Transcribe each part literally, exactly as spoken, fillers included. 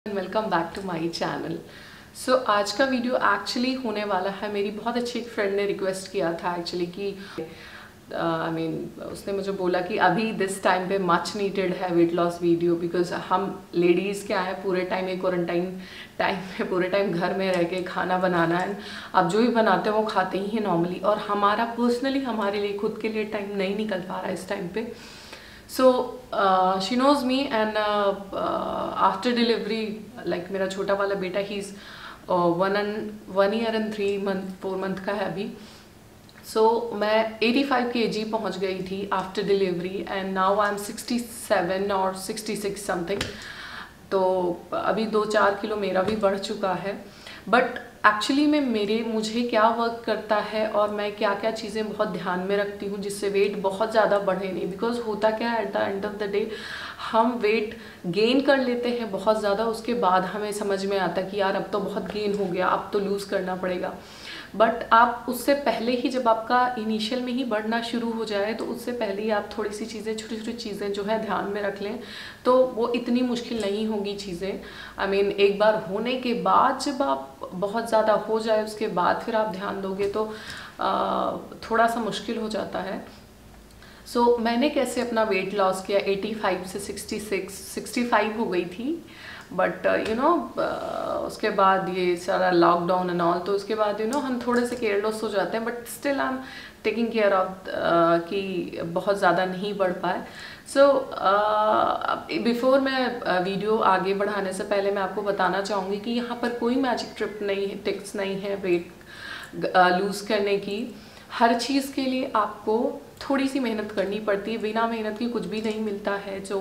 Welcome back to my channel. So आज का video actually होने वाला है, मेरी बहुत अच्छी एक फ्रेंड ने रिक्वेस्ट किया था एक्चुअली कि I uh, mean I mean, उसने मुझे बोला कि अभी दिस टाइम पे मच नीडेड है वेट लॉस वीडियो, बिकॉज हम लेडीज़ क्या है पूरे टाइम एक क्वारंटाइन टाइम में पूरे टाइम घर में रह के खाना बनाना है। अब जो भी बनाते हैं वो खाते ही हैं नॉर्मली, और हमारा पर्सनली हमारे लिए खुद के लिए टाइम नहीं निकल पा रहा है इस टाइम पे। So uh, she knows me and uh, uh, after delivery, like मेरा छोटा वाला बेटा ही is one and one year and three month four month का है अभी। सो so, मैं एटी फाइव केजी पहुंच गई थी after delivery and now I am sixty seven और सिक्सटी सिक्स समथिंग। तो अभी दो चार किलो मेरा भी बढ़ चुका है, बट एक्चुअली में मेरे मुझे क्या वर्क करता है और मैं क्या क्या चीज़ें बहुत ध्यान में रखती हूँ जिससे वेट बहुत ज़्यादा बढ़े नहीं। बिकॉज होता क्या है, at the end of the day हम वेट गेन कर लेते हैं बहुत ज़्यादा, उसके बाद हमें समझ में आता है कि यार अब तो बहुत गेन हो गया, अब तो लूज़ करना पड़ेगा। बट आप उससे पहले ही, जब आपका इनिशियल में ही बढ़ना शुरू हो जाए, तो उससे पहले ही आप थोड़ी सी चीज़ें, छोटी छोटी चीज़ें जो है ध्यान में रख लें तो वो इतनी मुश्किल नहीं होगी चीज़ें। आई मीन एक बार होने के बाद जब आप बहुत ज़्यादा हो जाए उसके बाद फिर आप ध्यान दोगे तो आ, थोड़ा सा मुश्किल हो जाता है। सो so, मैंने कैसे अपना वेट लॉस किया, एटी फाइव से सिक्सटी सिक्स सिक्सटी फाइव हो गई थी, बट यू नो उसके बाद ये सारा लॉकडाउन एंड ऑल, तो उसके बाद यू you नो know, हम थोड़े से केयरलेस हो जाते हैं, but still I am taking care of कि बहुत ज़्यादा नहीं बढ़ पाए। सो बिफोर मैं वीडियो uh, आगे बढ़ाने से पहले मैं आपको बताना चाहूँगी कि यहाँ पर कोई मैजिक ट्रिप नहीं है, टिप्स नहीं है वेट लूज़ करने की। हर चीज़ के लिए आपको थोड़ी सी मेहनत करनी पड़ती है, बिना मेहनत की कुछ भी नहीं मिलता है, जो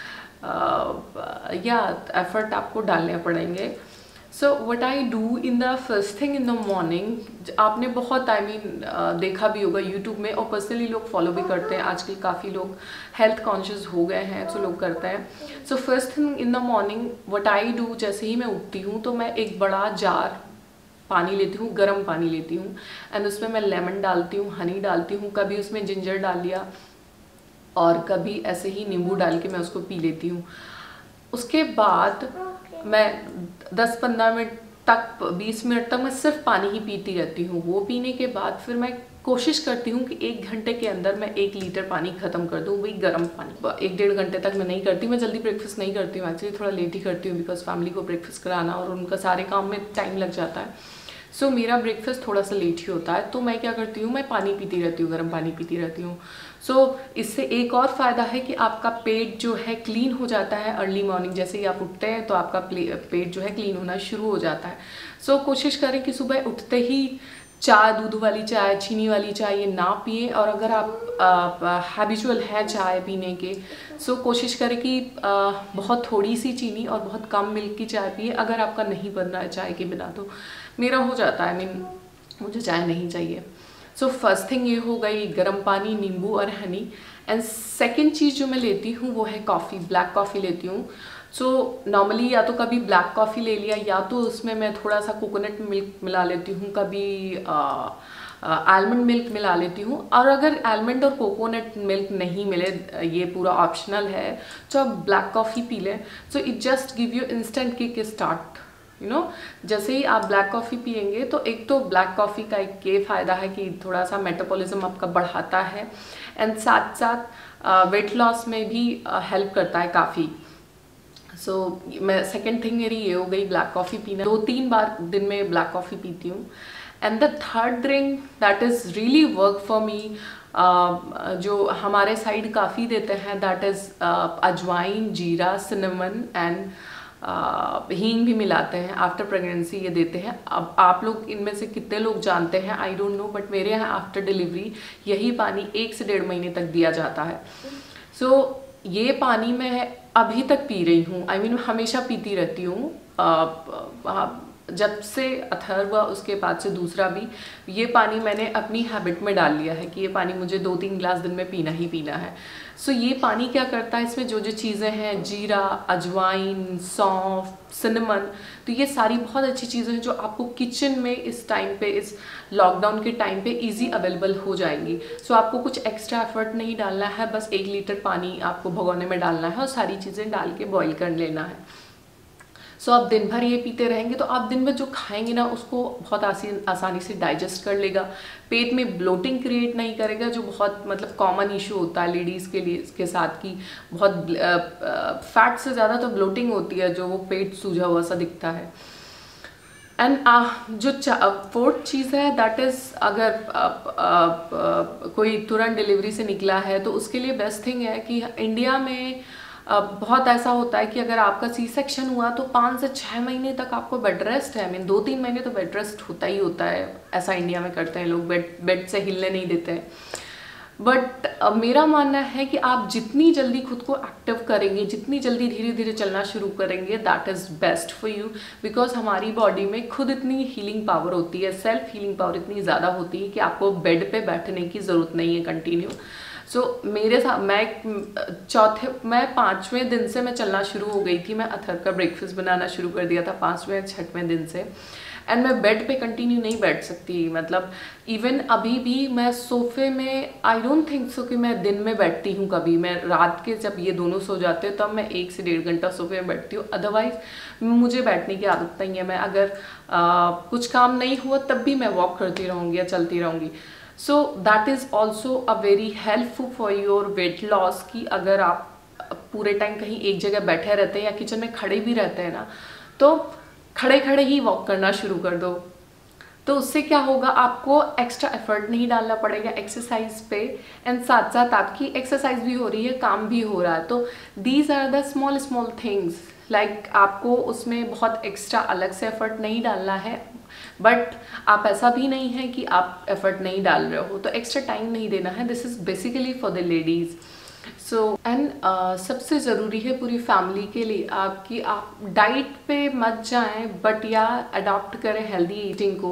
या एफर्ट आपको डालने पड़ेंगे। So what I do in the first thing in the morning, आपने बहुत I I mean mean, uh, देखा भी होगा यूट्यूब में, और पर्सनली लोग फॉलो भी करते हैं आजकल, काफ़ी लोग हेल्थ कॉन्शियस हो गए हैं तो लोग करते हैं। So first thing in the morning what I do, जैसे ही मैं उठती हूँ तो मैं एक बड़ा जार पानी लेती हूँ, गर्म पानी लेती हूँ, एंड उसमें मैं लेमन डालती हूँ, हनी डालती हूँ, कभी उसमें जिंजर डाल लिया और कभी ऐसे ही नींबू डाल के मैं उसको पी लेती हूँ। उसके बाद मैं दस पंद्रह मिनट तक, बीस मिनट तक मैं सिर्फ पानी ही पीती रहती हूँ। वो पीने के बाद फिर मैं कोशिश करती हूँ कि एक घंटे के अंदर मैं एक लीटर पानी ख़त्म कर दूँ, वही गर्म पानी। एक डेढ़ घंटे तक मैं नहीं करती, मैं जल्दी ब्रेकफास्ट नहीं करती हूँ एक्चुअली, थोड़ा लेट ही करती हूँ बिकॉज फैमिली को ब्रेकफास्ट कराना और उनका सारे काम में टाइम लग जाता है। सो so, मेरा ब्रेकफास्ट थोड़ा सा लेट ही होता है, तो मैं क्या करती हूँ, मैं पानी पीती रहती हूँ, गर्म पानी पीती रहती हूँ। सो so, इससे एक और फ़ायदा है कि आपका पेट जो है क्लीन हो जाता है अर्ली मॉर्निंग, जैसे ही आप उठते हैं तो आपका पेट जो है क्लीन होना शुरू हो जाता है। सो so, कोशिश करें कि सुबह उठते ही चाय, दूध वाली चाय, चीनी वाली चाय ये ना पिए, और अगर आप हैबिचुअल है चाय पीने के, सो कोशिश करें कि आ, बहुत थोड़ी सी चीनी और बहुत कम मिल्क की चाय पिए, अगर आपका नहीं बन रहा है चाय के बिना। तो मेरा हो जाता है, आई मीन मुझे चाय नहीं चाहिए। सो फर्स्ट थिंग ये हो गई गर्म पानी, नींबू और हनी। एंड सेकेंड चीज़ जो मैं लेती हूँ वो है कॉफ़ी, ब्लैक कॉफ़ी लेती हूँ। सो so, नॉर्मली या तो कभी ब्लैक कॉफ़ी ले लिया, या तो उसमें मैं थोड़ा सा कोकोनट मिल्क मिला लेती हूँ, कभी आलमंड मिल्क मिला लेती हूँ। और अगर आलमंड और कोकोनट मिल्क नहीं मिले, ये पूरा ऑप्शनल है, तो आप ब्लैक कॉफ़ी पी लें। So it just give you instant kick start, you know. जैसे ही आप ब्लैक कॉफ़ी पियेंगे तो एक तो ब्लैक कॉफ़ी का एक ये फ़ायदा है कि थोड़ा सा मेटाबॉलिज्म आपका बढ़ाता है, एंड साथ साथ वेट लॉस में भी हेल्प करता है काफ़ी। सो so, मैं सेकेंड थिंग मेरी ये हो गई ब्लैक कॉफ़ी पीना, दो तीन बार दिन में ब्लैक कॉफ़ी पीती हूँ। And the third drink that is really work for me, जो हमारे साइड काफ़ी देते हैं, दैट इज़ अजवाइन, जीरा, सिनेमन एंड हींग भी मिलाते हैं आफ्टर प्रेगनेंसी, ये देते हैं। अब आप लोग इनमें से कितने लोग जानते हैं आई डोंट नो, बट मेरे यहाँ आफ्टर डिलीवरी यही पानी एक से डेढ़ महीने तक दिया जाता है। सो so, ये पानी मैं अभी तक पी रही हूँ, आई मीन हमेशा पीती रहती हूँ, जब से अथर्व हुआ उसके बाद से दूसरा भी। ये पानी मैंने अपनी हैबिट में डाल लिया है कि ये पानी मुझे दो तीन गिलास दिन में पीना ही पीना है। सो ये पानी क्या करता है, इसमें जो जो चीज़ें हैं, जीरा, अजवाइन, सौंफ, सिनेमन, तो ये सारी बहुत अच्छी चीज़ें हैं जो आपको किचन में इस टाइम पे, इस लॉकडाउन के टाइम पे इजी अवेलेबल हो जाएंगी। सो आपको कुछ एक्स्ट्रा एफर्ट नहीं डालना है, बस एक लीटर पानी आपको भगोने में डालना है और सारी चीज़ें डाल के बॉईल कर लेना है। सो आप दिन भर ये पीते रहेंगे तो आप दिन भर जो खाएंगे ना उसको बहुत आसान आसानी से डाइजेस्ट कर लेगा, पेट में ब्लोटिंग क्रिएट नहीं करेगा, जो बहुत मतलब कॉमन इशू होता है लेडीज़ के लिए इसके साथ की बहुत फैट से ज़्यादा तो ब्लोटिंग होती है, जो वो पेट सूझा हुआ सा दिखता है। एंड uh, जो फोर्थ चीज़ है दैट इज़ अगर uh, uh, uh, कोई तुरंत डिलीवरी से निकला है तो उसके लिए बेस्ट थिंग है कि इंडिया में uh, बहुत ऐसा होता है कि अगर आपका सी सेक्शन हुआ तो पाँच से छः महीने तक आपको बेड रेस्ट है। आई मीन दो तीन महीने तो बेड रेस्ट होता ही होता है, ऐसा इंडिया में करते हैं लोग, बेड बेड से हिलने नहीं देते हैं। बट uh, मेरा मानना है कि आप जितनी जल्दी खुद को एक्टिव करेंगे, जितनी जल्दी धीरे धीरे चलना शुरू करेंगे, that is best for you, because हमारी बॉडी में खुद इतनी हीलिंग पावर होती है, सेल्फ हीलिंग पावर इतनी ज़्यादा होती है कि आपको बेड पे बैठने की ज़रूरत नहीं है कंटिन्यू। सो so, मेरे साथ मैं चौथे मैं पाँचवें दिन से मैं चलना शुरू हो गई थी, मैं अथर का ब्रेकफास्ट बनाना शुरू कर दिया था पाँचवें छठवें दिन से। एंड मैं बेड पे कंटिन्यू नहीं बैठ सकती, मतलब इवन अभी भी मैं सोफे में आई डोंट थिंक सो कि मैं दिन में बैठती हूँ कभी। मैं रात के जब ये दोनों सो जाते हैं तब तो मैं एक से डेढ़ घंटा सोफे में बैठती हूँ, अदरवाइज मुझे बैठने की आदत नहीं है। मैं अगर आ, कुछ काम नहीं हुआ तब भी मैं वॉक करती रहूँगी या चलती रहूँगी। So that is also a very helpful for your weight loss, कि अगर आप पूरे टाइम कहीं एक जगह बैठे रहते हैं या किचन में खड़े भी रहते हैं ना, तो खड़े खड़े ही वॉक करना शुरू कर दो। तो उससे क्या होगा, आपको एक्स्ट्रा एफर्ट नहीं डालना पड़ेगा एक्सरसाइज पे, एंड साथ साथ आपकी एक्सरसाइज भी हो रही है, काम भी हो रहा है। तो these are the small small things, like आपको उसमें बहुत एक्स्ट्रा अलग से एफर्ट नहीं डालना है, बट आप ऐसा भी नहीं है कि आप एफर्ट नहीं डाल रहे हो तो एक्स्ट्रा टाइम नहीं देना है। This is basically for the ladies. So and सबसे ज़रूरी है पूरी फैमिली के लिए आपकी आप डाइट पे मत जाएं, बट या अडॉप्ट करें हेल्दी ईटिंग को,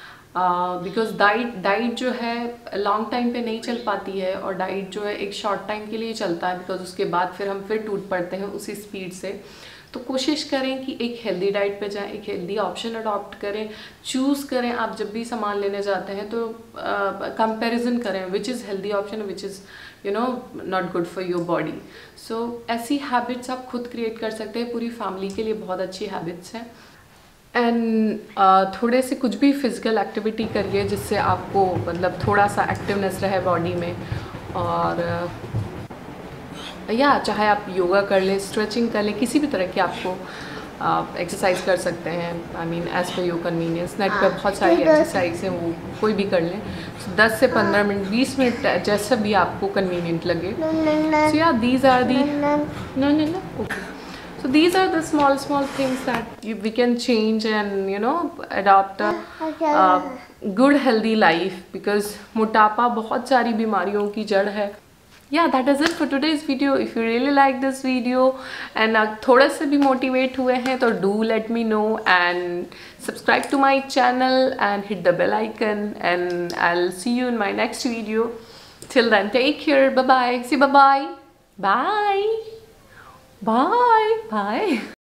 बिकॉज डाइट डाइट जो है लॉन्ग टाइम पे नहीं चल पाती है, और डाइट जो है एक शॉर्ट टाइम के लिए चलता है, बिकॉज उसके बाद फिर हम फिर टूट पड़ते हैं उसी स्पीड से। तो कोशिश करें कि एक हेल्दी डाइट पे जाएं, एक हेल्दी ऑप्शन अडॉप्ट करें, चूज़ करें। आप जब भी सामान लेने जाते हैं तो कंपैरिजन uh, करें which is healthy option, which is you know not good for your body. So ऐसी हैबिट्स आप खुद क्रिएट कर सकते हैं, पूरी फैमिली के लिए बहुत अच्छी हैबिट्स हैं। एंड uh, थोड़े से कुछ भी फिजिकल एक्टिविटी करिए जिससे आपको मतलब थोड़ा सा एक्टिवनेस रहे बॉडी में, और uh, या चाहे आप योगा कर लें, स्ट्रेचिंग कर लें, किसी भी तरह की आपको आप एक्सरसाइज कर सकते हैं। I mean as per your convenience, net पर बहुत सारी एक्सरसाइज हैं, वो कोई भी कर लें। so, दस से पंद्रह मिनट बीस मिनट जैसा भी आपको कन्वीनियंट लगे। सो या these are the no no no okay so these are the small small things that we can change and you know adopt a good healthy life, because मोटापा बहुत सारी बीमारियों की जड़ है। Yeah, that is it for today's video. If you really like this video and uh, थोड़ा से भी motivate हुए हैं तो do let me know and subscribe to my channel and hit the bell icon, and I'll see you in my next video. Till then, take care. Bye bye. See bye bye. Bye. Bye. Bye.